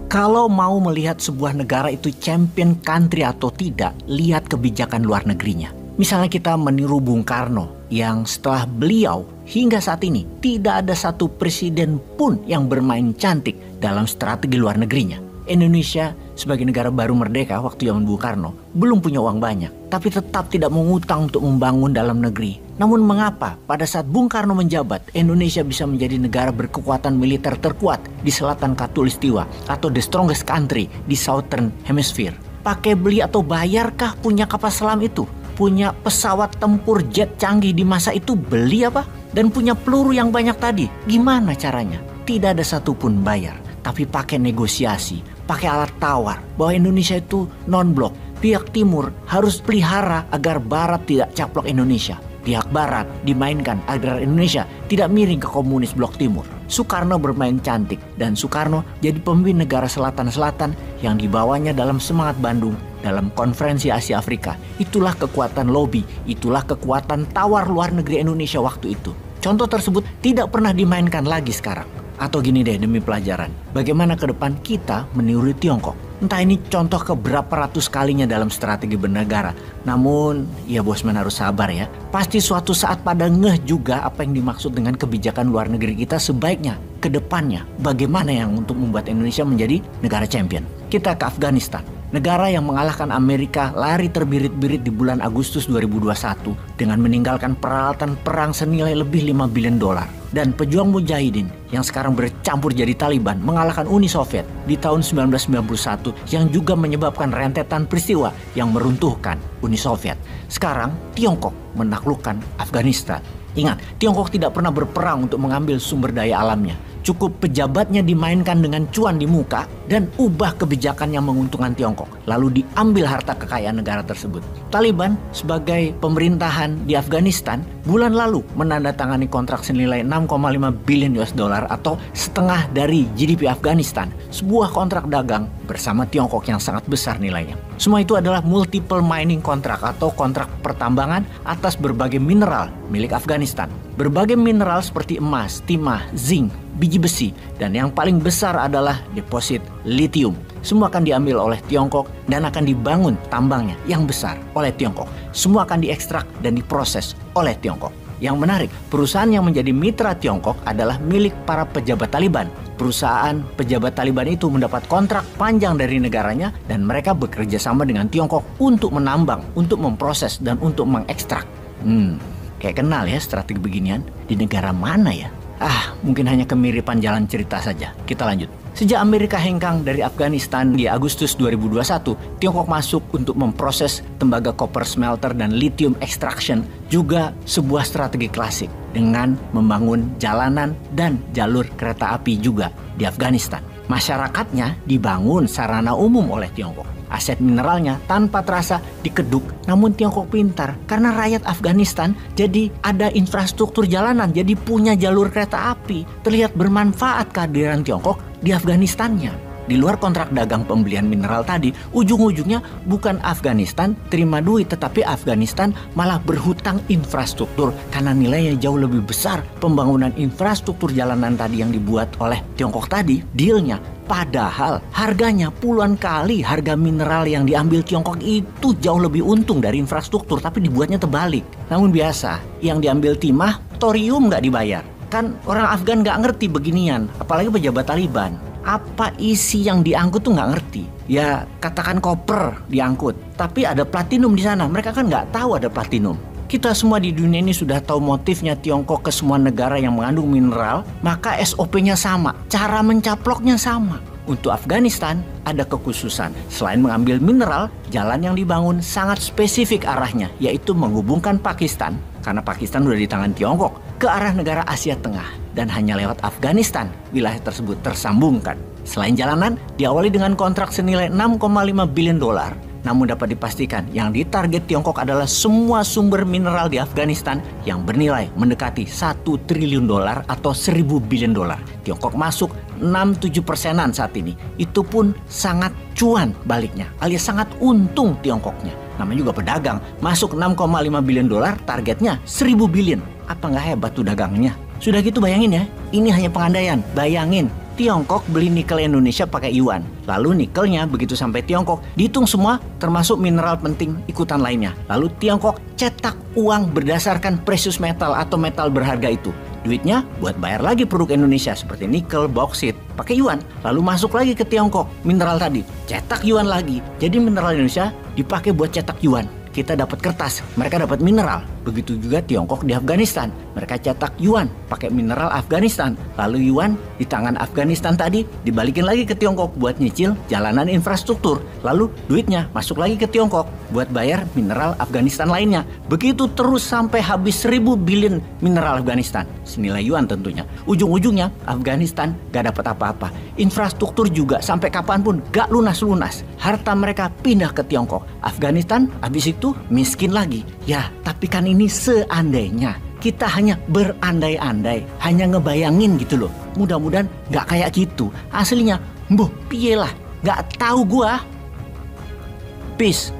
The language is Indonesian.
Kalau mau melihat sebuah negara itu champion country atau tidak, lihat kebijakan luar negerinya. Misalnya kita meniru Bung Karno yang setelah beliau hingga saat ini tidak ada satu presiden pun yang bermain cantik dalam strategi luar negerinya. Indonesia sebagai negara baru merdeka waktu zaman Bung Karno belum punya uang banyak, tapi tetap tidak mengutang untuk membangun dalam negeri. Namun mengapa pada saat Bung Karno menjabat, Indonesia bisa menjadi negara berkekuatan militer terkuat di selatan Khatulistiwa atau the strongest country di Southern Hemisphere? Pakai beli atau bayarkah punya kapal selam itu? Punya pesawat tempur jet canggih di masa itu beli apa? Dan punya peluru yang banyak tadi, gimana caranya? Tidak ada satupun bayar, tapi pakai negosiasi, pakai alat tawar bahwa Indonesia itu non-blok. Pihak timur harus pelihara agar barat tidak caplok Indonesia. Pihak barat dimainkan agar Indonesia tidak miring ke komunis blok timur. Soekarno bermain cantik dan Soekarno jadi pemimpin negara selatan-selatan yang dibawanya dalam semangat Bandung dalam konferensi Asia Afrika. Itulah kekuatan lobby, itulah kekuatan tawar luar negeri Indonesia waktu itu. Contoh tersebut tidak pernah dimainkan lagi sekarang. Atau gini deh demi pelajaran, bagaimana ke depan kita meniru Tiongkok. Entah ini contoh keberapa ratus kalinya dalam strategi bernegara. Namun ya bosman harus sabar ya. Pasti suatu saat pada ngeh juga apa yang dimaksud dengan kebijakan luar negeri kita sebaiknya ke depannya. Bagaimana yang untuk membuat Indonesia menjadi negara champion. Kita ke Afghanistan. Negara yang mengalahkan Amerika lari terbirit-birit di bulan Agustus 2021 dengan meninggalkan peralatan perang senilai lebih 5 billion dolar. Dan pejuang mujahidin yang sekarang bercampur jadi Taliban mengalahkan Uni Soviet di tahun 1991 yang juga menyebabkan rentetan peristiwa yang meruntuhkan Uni Soviet. Sekarang Tiongkok menaklukkan Afghanistan. Ingat, Tiongkok tidak pernah berperang untuk mengambil sumber daya alamnya. Cukup pejabatnya dimainkan dengan cuan di muka dan ubah kebijakan yang menguntungkan Tiongkok. Lalu diambil harta kekayaan negara tersebut. Taliban sebagai pemerintahan di Afghanistan bulan lalu menandatangani kontrak senilai 6,5 billion US dollar atau setengah dari GDP Afghanistan. Sebuah kontrak dagang bersama Tiongkok yang sangat besar nilainya. Semua itu adalah multiple mining kontrak atau kontrak pertambangan atas berbagai mineral milik Afghanistan. Berbagai mineral seperti emas, timah, zinc, biji besi, dan yang paling besar adalah deposit lithium. Semua akan diambil oleh Tiongkok dan akan dibangun tambangnya yang besar oleh Tiongkok. Semua akan diekstrak dan diproses oleh Tiongkok. Yang menarik, perusahaan yang menjadi mitra Tiongkok adalah milik para pejabat Taliban. Perusahaan pejabat Taliban itu mendapat kontrak panjang dari negaranya dan mereka bekerja sama dengan Tiongkok untuk menambang, untuk memproses, dan untuk mengekstrak. Kayak kenal ya strategi beginian. Di negara mana ya? Mungkin hanya kemiripan jalan cerita saja. Kita lanjut. Sejak Amerika hengkang dari Afghanistan di Agustus 2021, Tiongkok masuk untuk memproses tembaga copper smelter dan lithium extraction, juga sebuah strategi klasik dengan membangun jalanan dan jalur kereta api juga di Afghanistan. Masyarakatnya dibangun sarana umum oleh Tiongkok. Aset mineralnya tanpa terasa dikeduk, namun Tiongkok pintar karena rakyat Afghanistan jadi ada infrastruktur jalanan, jadi punya jalur kereta api. Terlihat bermanfaat kehadiran Tiongkok di Afghanistannya. Di luar kontrak dagang pembelian mineral tadi, ujung-ujungnya bukan Afghanistan terima duit, tetapi Afghanistan malah berhutang infrastruktur karena nilainya jauh lebih besar pembangunan infrastruktur jalanan tadi yang dibuat oleh Tiongkok tadi. Dealnya padahal harganya puluhan kali harga mineral yang diambil Tiongkok itu jauh lebih untung dari infrastruktur, tapi dibuatnya terbalik. Namun biasa, yang diambil timah, thorium nggak dibayar. Kan orang Afgan nggak ngerti beginian, apalagi pejabat Taliban. Apa isi yang diangkut tuh nggak ngerti. Ya katakan koper diangkut, tapi ada platinum di sana. Mereka kan nggak tahu ada platinum. Kita semua di dunia ini sudah tahu motifnya Tiongkok ke semua negara yang mengandung mineral, maka SOP-nya sama, cara mencaploknya sama. Untuk Afghanistan ada kekhususan. Selain mengambil mineral, jalan yang dibangun sangat spesifik arahnya, yaitu menghubungkan Pakistan, karena Pakistan udah di tangan Tiongkok, ke arah negara Asia Tengah. Dan hanya lewat Afghanistan wilayah tersebut tersambungkan. Selain jalanan, diawali dengan kontrak senilai 6,5 billion dolar. Namun dapat dipastikan yang ditarget Tiongkok adalah semua sumber mineral di Afghanistan yang bernilai mendekati 1 triliun dolar atau 1.000 billion dolar. Tiongkok masuk 6-7% saat ini. Itu pun sangat cuan baliknya, alias sangat untung Tiongkoknya. Namanya juga pedagang, masuk 6,5 billion dolar, targetnya 1.000 billion. Apa nggak hebat tuh dagangnya? Sudah gitu bayangin ya, ini hanya pengandaian. Bayangin Tiongkok beli nikel Indonesia pakai yuan. Lalu nikelnya begitu sampai Tiongkok dihitung semua termasuk mineral penting ikutan lainnya. Lalu Tiongkok cetak uang berdasarkan precious metal atau metal berharga itu. Duitnya buat bayar lagi produk Indonesia seperti nikel, bauksit, pakai yuan. Lalu masuk lagi ke Tiongkok, mineral tadi, cetak yuan lagi. Jadi mineral Indonesia dipakai buat cetak yuan. Kita dapat kertas, mereka dapat mineral. Begitu juga Tiongkok di Afghanistan. Mereka cetak yuan, pakai mineral Afghanistan. Lalu yuan di tangan Afghanistan tadi dibalikin lagi ke Tiongkok buat nyicil jalanan infrastruktur. Lalu duitnya masuk lagi ke Tiongkok buat bayar mineral Afghanistan lainnya. Begitu terus sampai habis 1000 billion mineral Afghanistan. Senilai yuan tentunya. Ujung-ujungnya Afghanistan gak dapat apa-apa. Infrastruktur juga sampai kapanpun gak lunas-lunas. Harta mereka pindah ke Tiongkok. Afghanistan habis itu miskin lagi. Ya, tapi kan ini seandainya. Kita hanya berandai-andai, hanya ngebayangin gitu loh. Mudah-mudahan gak kayak gitu. Aslinya, piye lah, gak tahu gua. Peace.